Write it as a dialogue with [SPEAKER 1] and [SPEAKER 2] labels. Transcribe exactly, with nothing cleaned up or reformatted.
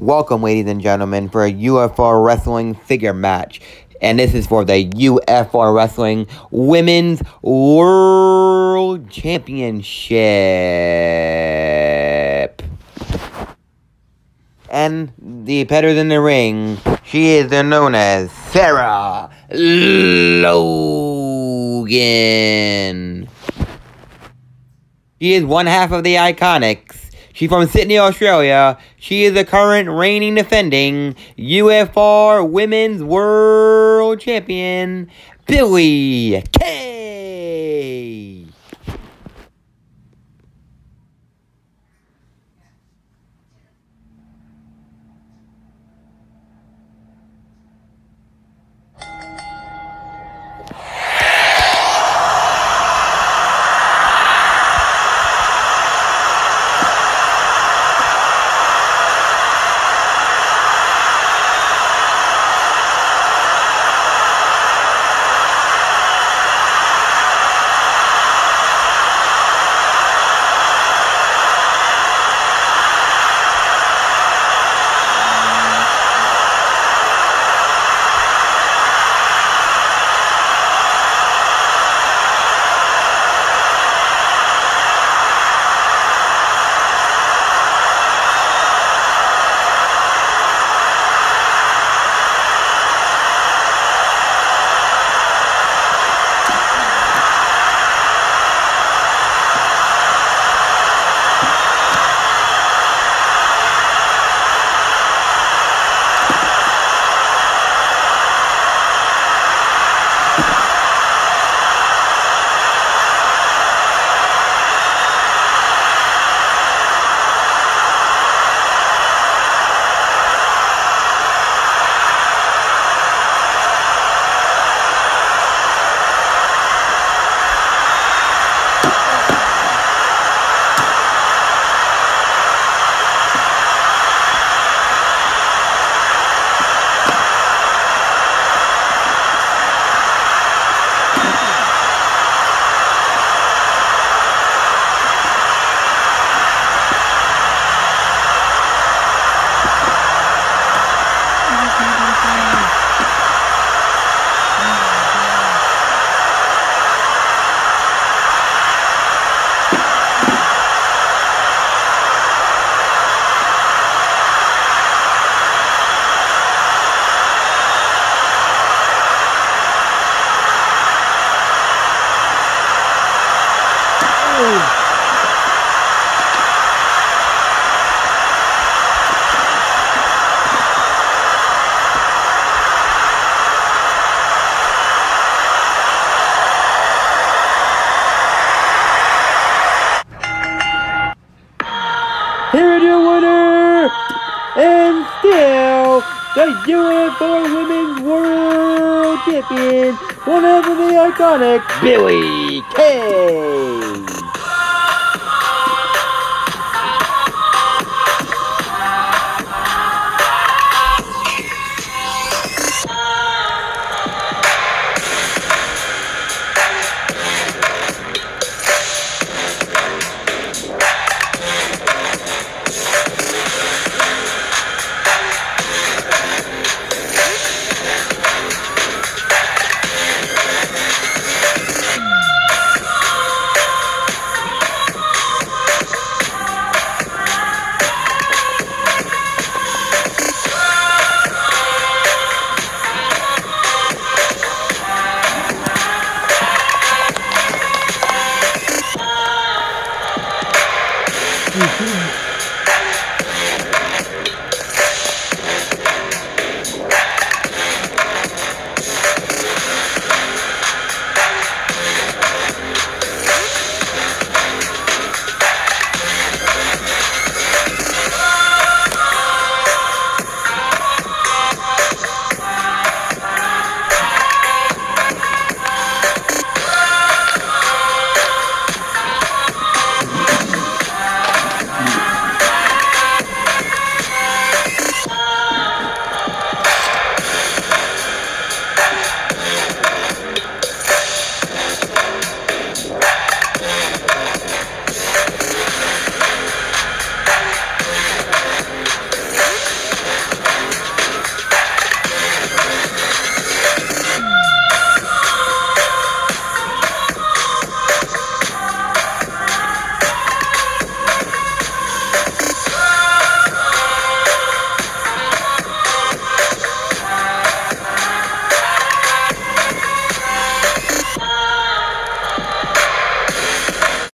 [SPEAKER 1] Welcome, ladies and gentlemen, for a U F R Wrestling figure match. And this is for the U F R Wrestling Women's World Championship. And the better than the ring, she is known as Sarah Logan. She is one half of the Iconics. She's from Sydney, Australia. She is the current reigning defending U F R Women's World Champion, Billie Kay. Here is your winner, and still the U F R Women's World Champion, one half of the Iconics, Billie Kay.